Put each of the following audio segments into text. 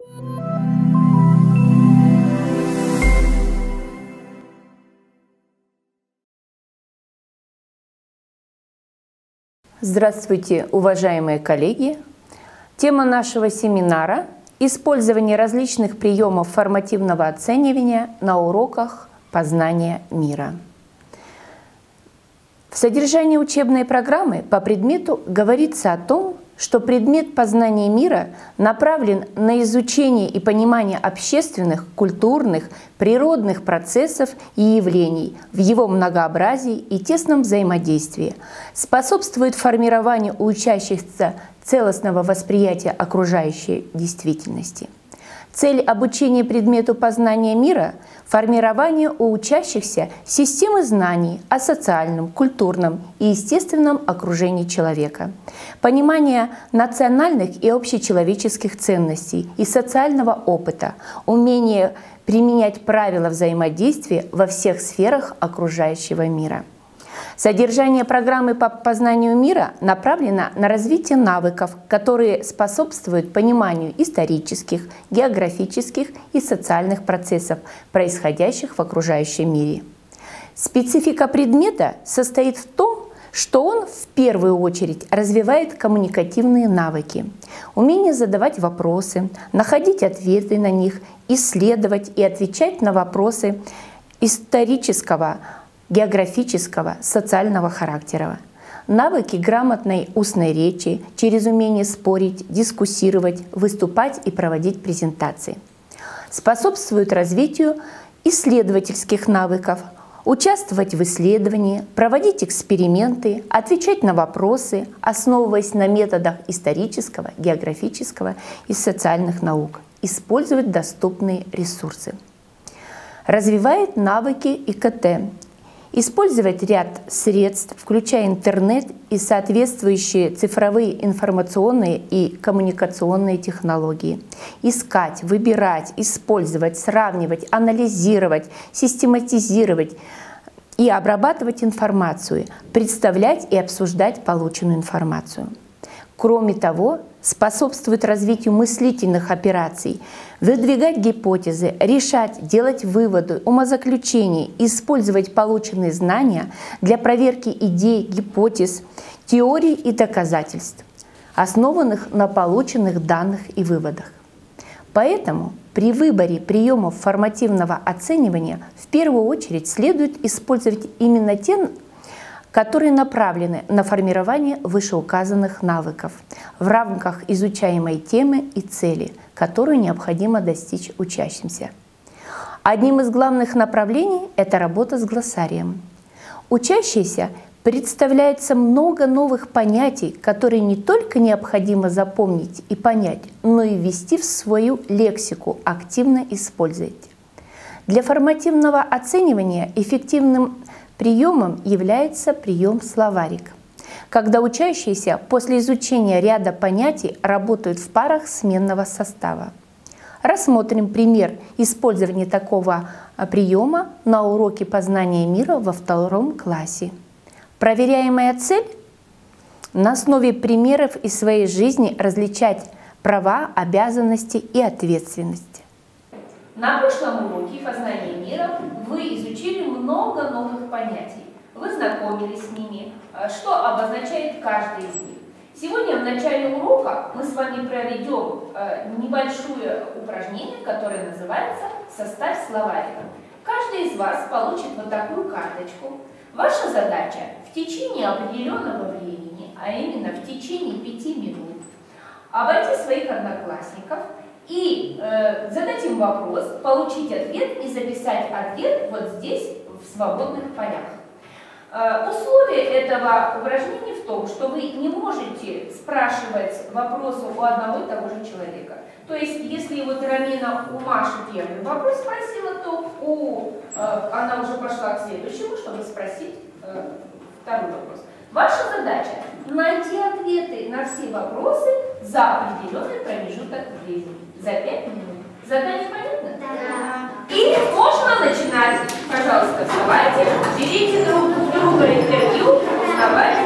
Здравствуйте, уважаемые коллеги! Тема нашего семинара – использование различных приемов формативного оценивания на уроках познания мира. В содержании учебной программы по предмету говорится о том, что предмет познания мира направлен на изучение и понимание общественных, культурных, природных процессов и явлений в его многообразии и тесном взаимодействии, способствует формированию у учащихся целостного восприятия окружающей действительности. Цель обучения предмету познания мира – формирование у учащихся системы знаний о социальном, культурном и естественном окружении человека, понимание национальных и общечеловеческих ценностей и социального опыта, умение применять правила взаимодействия во всех сферах окружающего мира. Содержание программы по познанию мира направлено на развитие навыков, которые способствуют пониманию исторических, географических и социальных процессов, происходящих в окружающем мире. Специфика предмета состоит в том, что он в первую очередь развивает коммуникативные навыки, умение задавать вопросы, находить ответы на них, исследовать и отвечать на вопросы исторического, географического, социального характера. Навыки грамотной устной речи через умение спорить, дискуссировать, выступать и проводить презентации. Способствуют развитию исследовательских навыков, участвовать в исследовании, проводить эксперименты, отвечать на вопросы, основываясь на методах исторического, географического и социальных наук, использовать доступные ресурсы. Развивает навыки ИКТ, использовать ряд средств, включая интернет и соответствующие цифровые информационные и коммуникационные технологии. Искать, выбирать, использовать, сравнивать, анализировать, систематизировать и обрабатывать информацию, представлять и обсуждать полученную информацию. Кроме того, способствует развитию мыслительных операций, выдвигать гипотезы, решать, делать выводы, умозаключения, использовать полученные знания для проверки идей, гипотез, теорий и доказательств, основанных на полученных данных и выводах. Поэтому при выборе приемов формативного оценивания в первую очередь следует использовать именно те, которые направлены на формирование вышеуказанных навыков в рамках изучаемой темы и цели, которую необходимо достичь учащимся. Одним из главных направлений – это работа с глоссарием. Учащиеся представляется много новых понятий, которые не только необходимо запомнить и понять, но и ввести в свою лексику, активно использовать. Для формативного оценивания эффективным приемом является прием словарик, когда учащиеся после изучения ряда понятий работают в парах сменного состава. Рассмотрим пример использования такого приема на уроке познания мира во 2 классе. Проверяемая цель – на основе примеров из своей жизни различать права, обязанности и ответственность. На прошлом уроке познания мира вы изучили много новых понятий. Вы знакомились с ними, что обозначает каждый из них. Сегодня в начале урока мы с вами проведем небольшое упражнение, которое называется «Составь словарик». Каждый из вас получит вот такую карточку. Ваша задача в течение определенного времени, а именно в течение 5 минут, обойти своих одноклассников и задать им вопрос, получить ответ и записать ответ вот здесь, в свободных полях. Условие этого упражнения в том, что вы не можете спрашивать вопросы у одного и того же человека. То есть, если вот Рамина у Маши первый вопрос спросила, то она уже пошла к следующему, чтобы спросить второй вопрос. Ваша задача – найти ответы на все вопросы за определенный промежуток времени, за 5 минут. Задание понятно? Да. И можно начинать. Пожалуйста, вставайте, берите друг у друга интервью, вставайте.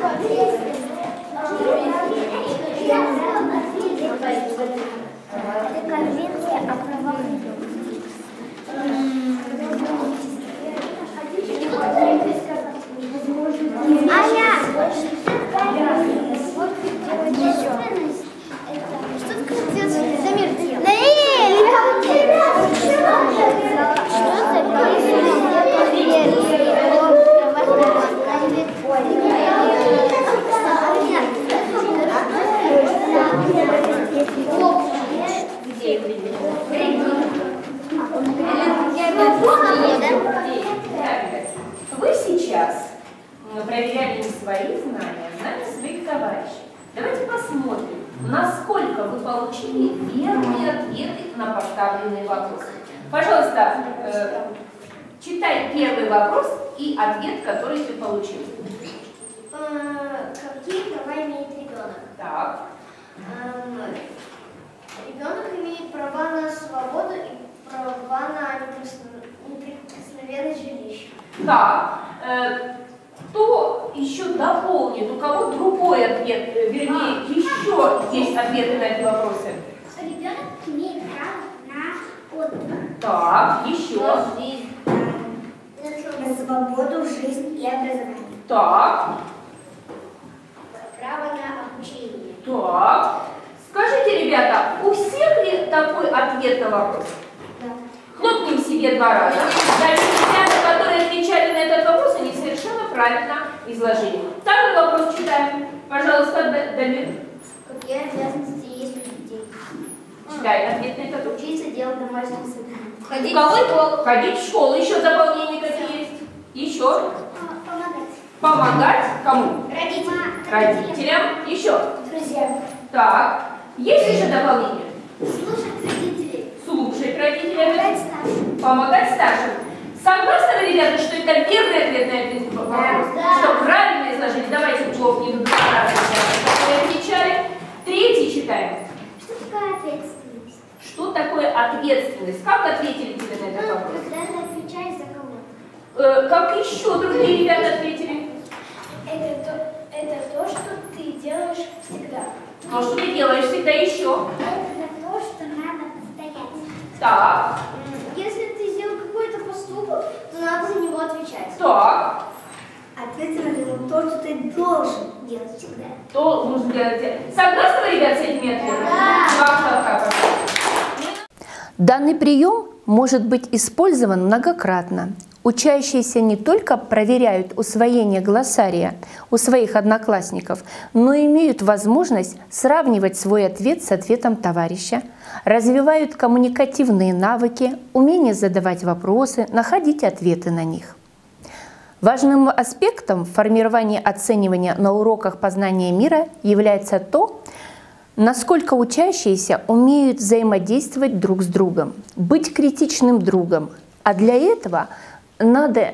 Это конвенция о правах ребенка. Вы сейчас проверяли не свои знания, а знания своих товарищей. Давайте посмотрим, насколько вы получили верные ответы на поставленные вопросы. Пожалуйста, читай первый вопрос и ответ, который ты получил. Какие права имеет ребенок? Так. Ребенок имеет права на свободу и права на неприкосновенность жилища. Так. Кто еще дополнит? У кого другой ответ? Вернее, еще есть ответы на эти вопросы. Ребенок имеет право на отдых. Так, еще. На свободу, жизнь и образование. Так. Право на обучение. Так. Скажите, ребята, у всех ли такой ответ на вопрос? Да. Хлопнем себе 2 раза. Дальше ребята, которые отвечали на этот вопрос, они совершенно правильно изложили. Второй вопрос читаем. Пожалуйста, Дамир. Какие обязанности есть у детей? Читай ответ на этот вопрос. Учиться делать домашние задания. У кого? Ходить в школу. Еще дополнения какие есть? Еще? Помогать. Помогать кому? Родителям. Еще? Друзьям. Так. Есть еще дополнения? Слушать родителей. Слушать родителей. Помогать старшим. Помогать старшим. Согласны вы, ребята, что это верный ответ на этот вопрос? Да. Что правильно изложили? Давайте хлопнем 2 раза, которые отвечали. Третий читаем. Что такое ответственность? Что такое ответственность? Как ответили тебе на этот вопрос? Когда ты отвечаешь за кого-то. Как еще другие ребята ответили? Это то, что ты делаешь всегда. Ну, что ты делаешь всегда еще? Это то, что надо постоять. Так, Если ты сделал какой-то поступок, то надо за него отвечать. так. Ответственность за то, что ты должен делать всегда. То нужно делать. Согласны вы, ребят, с этими ответами? Да. 2 шага, пожалуйста. Данный прием может быть использован многократно. Учащиеся не только проверяют усвоение глоссария у своих одноклассников, но и имеют возможность сравнивать свой ответ с ответом товарища, развивают коммуникативные навыки, умение задавать вопросы, находить ответы на них. Важным аспектом формирования оценивания на уроках познания мира является то, насколько учащиеся умеют взаимодействовать друг с другом, быть критичным другом, а для этого надо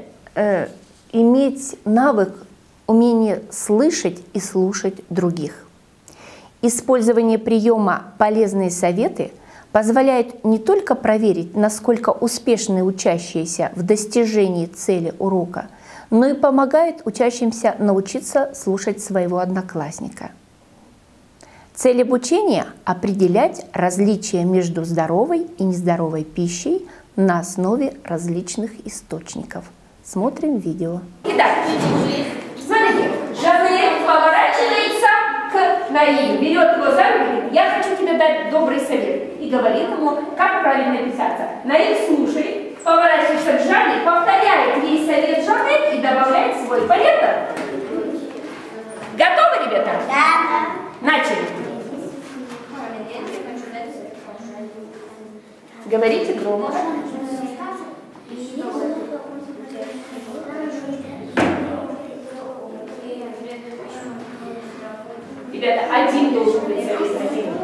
иметь навык, умение слышать и слушать других. Использование приема «полезные советы» позволяет не только проверить, насколько успешны учащиеся в достижении цели урока, но и помогает учащимся научиться слушать своего одноклассника. Цель обучения – определять различия между здоровой и нездоровой пищей на основе различных источников. Смотрим видео. Итак, смотрите, Жанель поворачивается к Наилю, берет его за руку и говорит: я хочу тебе дать добрый совет. И говорит ему, как правильно писаться. Наиль слушает, поворачивается к Жанне, повторяет ей совет Жанель и добавляет свой. Понятно? Готовы, ребята? Да. Начали. Говорите громко. Ребята, один должен быть совет, один.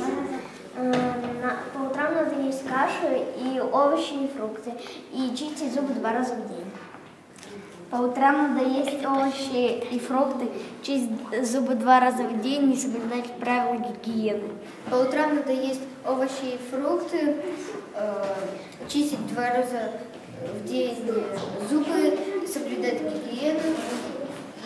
По утрам надо есть кашу и овощи и фрукты. И чистить зубы 2 раза в день. По утрам надо есть овощи и фрукты, чистить зубы 2 раза в день, не соблюдать правила гигиены. По утрам надо есть овощи и фрукты, чистить 2 раза в день зубы, соблюдать гигиену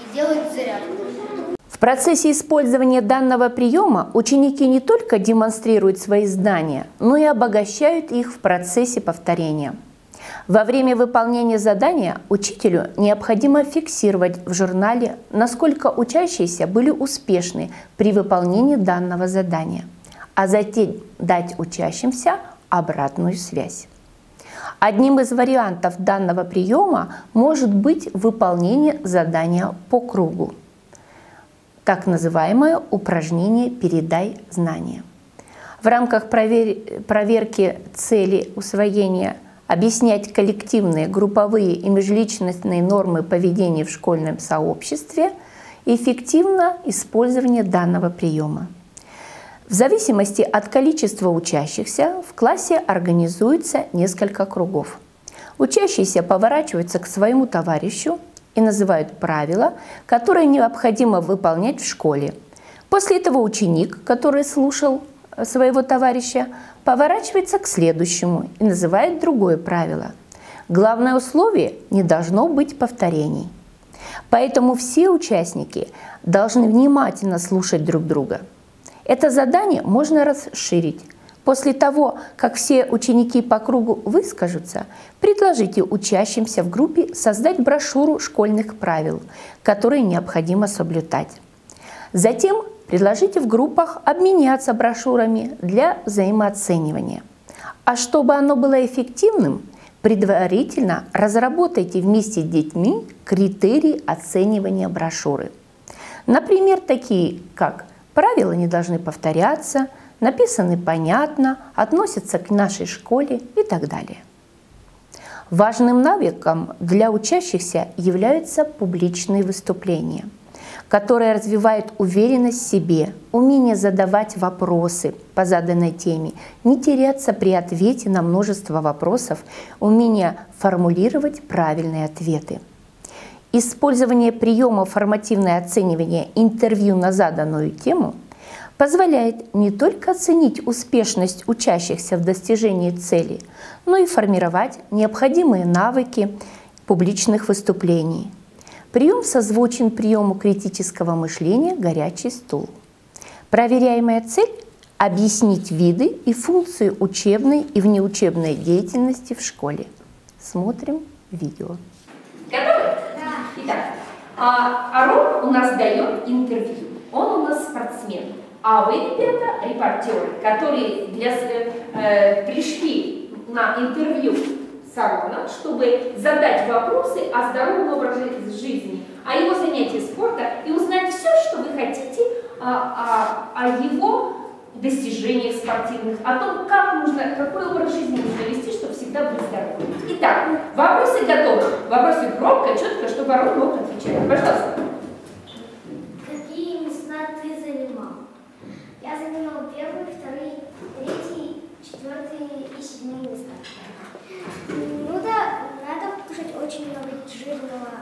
делают зарядку. В процессе использования данного приема ученики не только демонстрируют свои знания, но и обогащают их в процессе повторения. Во время выполнения задания учителю необходимо фиксировать в журнале, насколько учащиеся были успешны при выполнении данного задания, а затем дать учащимся обратную связь. Одним из вариантов данного приема может быть выполнение задания по кругу, так называемое упражнение «Передай знания». В рамках проверки цели усвоения объяснять коллективные, групповые и межличностные нормы поведения в школьном сообществе и эффективно использование данного приема. В зависимости от количества учащихся в классе организуется несколько кругов. Учащиеся поворачиваются к своему товарищу и называют правила, которые необходимо выполнять в школе. После этого ученик, который слушал своего товарища, поворачивается к следующему и называет другое правило. Главное условие – не должно быть повторений. Поэтому все участники должны внимательно слушать друг друга. Это задание можно расширить. После того, как все ученики по кругу выскажутся, предложите учащимся в группе создать брошюру школьных правил, которые необходимо соблюдать. Затем предложите в группах обменяться брошюрами для взаимооценивания. А чтобы оно было эффективным, предварительно разработайте вместе с детьми критерии оценивания брошюры. Например, такие как правила не должны повторяться, написаны понятно, относятся к нашей школе и так далее. Важным навыком для учащихся являются публичные выступления, которые развивают уверенность в себе, умение задавать вопросы по заданной теме, не теряться при ответе на множество вопросов, умение формулировать правильные ответы. Использование приема формативное оценивание интервью на заданную тему позволяет не только оценить успешность учащихся в достижении цели, но и формировать необходимые навыки публичных выступлений. Прием созвучен приему критического мышления «Горячий стул». Проверяемая цель – объяснить виды и функции учебной и внеучебной деятельности в школе. Смотрим видео. Готовы? Да. Итак, Арон у нас дает интервью. Он у нас спортсмен. А вы, ребята, репортеры, которые пришли на интервью с Ароном, чтобы задать вопросы о здоровом образе жизни, о его занятии спорта и узнать все, что вы хотите о его достижениях спортивных, о том, какой образ жизни нужно вести, чтобы всегда быть здоровым. Итак, вопросы готовы. Вопросы громко, четко, чтобы Арон мог отвечать. Пожалуйста. Какие места ты занимал? Я занимал 1, 2, 3, 4 и 7 места. Ну да, надо кушать очень много жирного.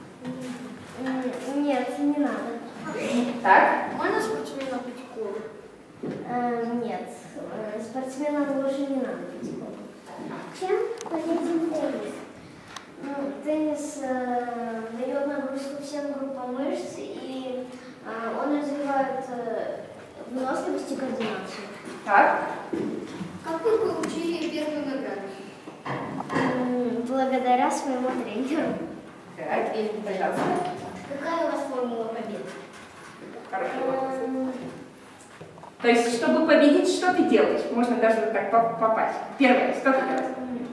Нет, не надо. Так. Можно спортсменам пить колу? Нет, спортсменам лучше не надо пить колу. Чем полезен теннис? Ну, теннис дает нагрузку всем группам мышц, и он развивает выносливость и координацию. Так. Как вы получили первую награду? Благодаря своему тренеру. Так, и, пожалуйста. Какая у вас формула победы? То есть, чтобы победить, что ты делаешь? Можно даже вот так попасть. Первое, что ты делаешь?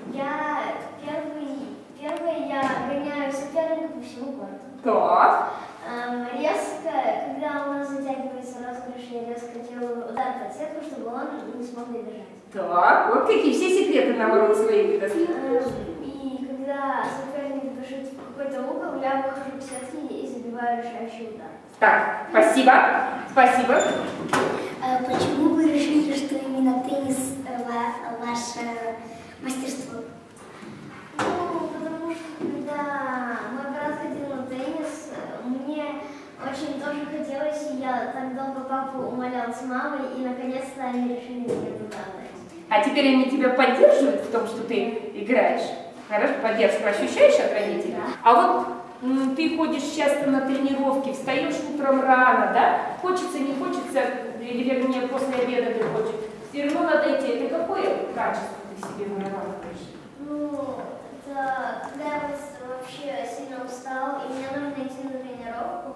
Первое я гоняю соперника по всему городу. Так. Резко, когда у нас затягивается розыгрыш, я резко делаю удар по сетку, чтобы он не смог добежать. Так, вот какие все секреты нам Арон свои выдаст. И когда соперник бежит в какой-то угол, я выхожу к сетке и забиваю решающий удар. Так, спасибо. Спасибо. Почему вы решили, что именно теннис ваше мастерство? Ну, потому что когда мой брат ходил на теннис, мне очень тоже хотелось, и я так долго папу умолял с мамой, и наконец-то они решили мне туда дать. А теперь они тебя поддерживают в том, что ты играешь? Хорошо, поддержку ощущаешь от родителей? Да. А вот ты ходишь часто на тренировки, встаешь утром рано, да? Хочется, не хочется, или вернее после обеда ты хочешь. Все равно надо идти. Это какое качество ты себе вырабатываешь? Ну, это когда я вообще сильно устал, и мне нужно идти на тренировку,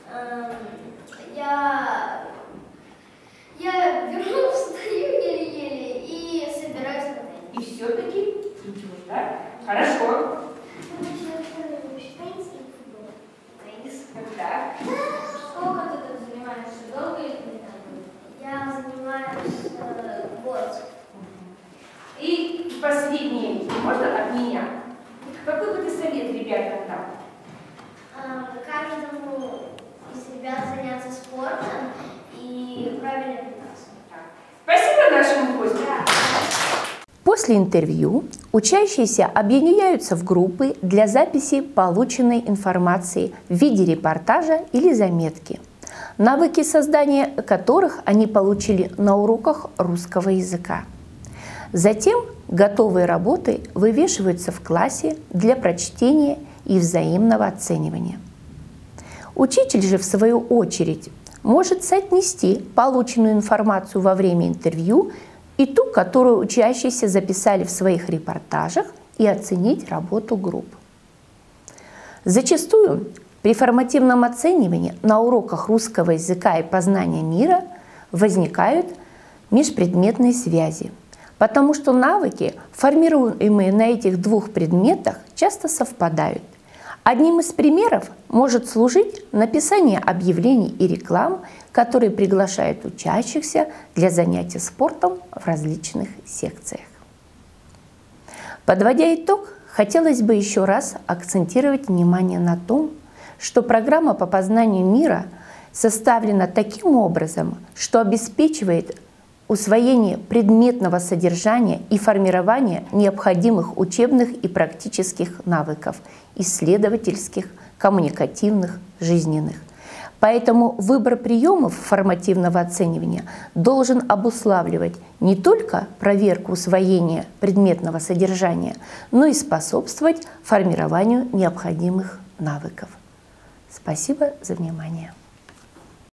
я вернусь, встаю еле-еле и собираюсь на тренинг. И все-таки идешь, да? Хорошо. Так. Сколько ты тут занимаешься? Долго или недолго? Я занимаюсь год. И последнее, можно от меня? Какой бы ты совет ребятам дал? Каждому из ребят заняться спортом и правильно питаться. Спасибо нашему гостю. После интервью учащиеся объединяются в группы для записи полученной информации в виде репортажа или заметки, навыки создания которых они получили на уроках русского языка. Затем готовые работы вывешиваются в классе для прочтения и взаимного оценивания. Учитель же, в свою очередь, может соотнести полученную информацию во время интервью и ту, которую учащиеся записали в своих репортажах, и оценить работу групп. Зачастую при формативном оценивании на уроках русского языка и познания мира возникают межпредметные связи, потому что навыки, формируемые на этих двух предметах, часто совпадают. Одним из примеров может служить написание объявлений и реклам, которые приглашают учащихся для занятий спортом в различных секциях. Подводя итог, хотелось бы еще раз акцентировать внимание на том, что программа по познанию мира составлена таким образом, что обеспечивает усвоение предметного содержания и формирование необходимых учебных и практических навыков, исследовательских, коммуникативных, жизненных. Поэтому выбор приемов формативного оценивания должен обуславливать не только проверку усвоения предметного содержания, но и способствовать формированию необходимых навыков. Спасибо за внимание.